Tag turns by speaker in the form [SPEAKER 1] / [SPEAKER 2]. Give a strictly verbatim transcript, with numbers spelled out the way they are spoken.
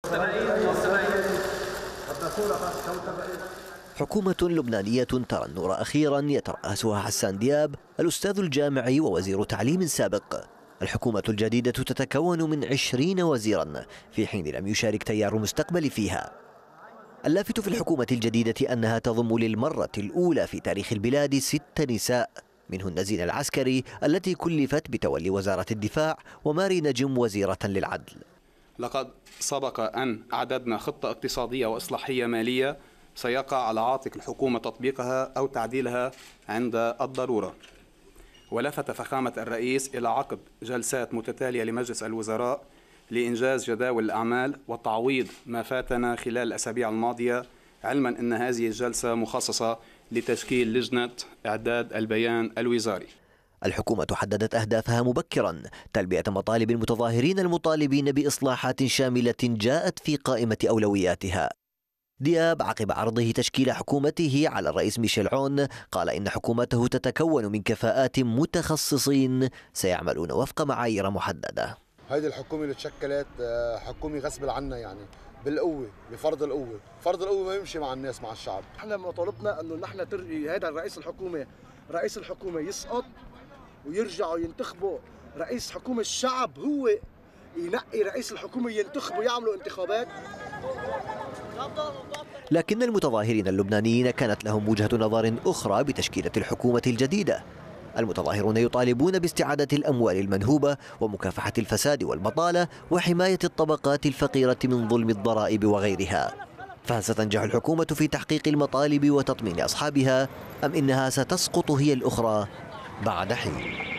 [SPEAKER 1] حكومة لبنانية ترى النور أخيرا يترأسها حسان دياب الأستاذ الجامعي ووزير تعليم سابق. الحكومة الجديدة تتكون من عشرين وزيرا في حين لم يشارك تيار المستقبل فيها. اللافت في الحكومة الجديدة أنها تضم للمرة الأولى في تاريخ البلاد ست نساء، منهن زينة العسكري التي كلفت بتولي وزارة الدفاع، وماري نجم وزيرة للعدل.
[SPEAKER 2] لقد سبق أن أعددنا خطة اقتصادية وإصلاحية مالية سيقع على عاتق الحكومة تطبيقها أو تعديلها عند الضرورة. ولفت فخامة الرئيس إلى عقد جلسات متتالية لمجلس الوزراء لإنجاز جداول الأعمال وتعويض ما فاتنا خلال الأسابيع الماضية، علما أن هذه الجلسة مخصصة لتشكيل لجنة إعداد البيان الوزاري.
[SPEAKER 1] الحكومة حددت أهدافها مبكرا، تلبية مطالب المتظاهرين المطالبين بإصلاحات شاملة جاءت في قائمة أولوياتها. دياب عقب عرضه تشكيل حكومته على الرئيس ميشيل عون قال إن حكومته تتكون من كفاءات متخصصين سيعملون وفق معايير محددة.
[SPEAKER 3] هذه الحكومة اللي تشكلت حكومة غصب عنا، يعني بالقوة، بفرض القوة، فرض القوة ما يمشي مع الناس مع الشعب.
[SPEAKER 4] احنا مطالبنا انه نحن ترقي هذا الرئيس الحكومة، رئيس الحكومة يسقط ويرجعوا ينتخبوا رئيس حكومة، الشعب هو ينقي رئيس الحكومة، ينتخبوا يعملوا انتخابات.
[SPEAKER 1] لكن المتظاهرين اللبنانيين كانت لهم وجهة نظر أخرى بتشكيلة الحكومة الجديدة. المتظاهرون يطالبون باستعادة الأموال المنهوبة ومكافحة الفساد والبطالة وحماية الطبقات الفقيرة من ظلم الضرائب وغيرها. فهل ستنجح الحكومة في تحقيق المطالب وتطمين أصحابها، أم إنها ستسقط هي الأخرى بعد حين؟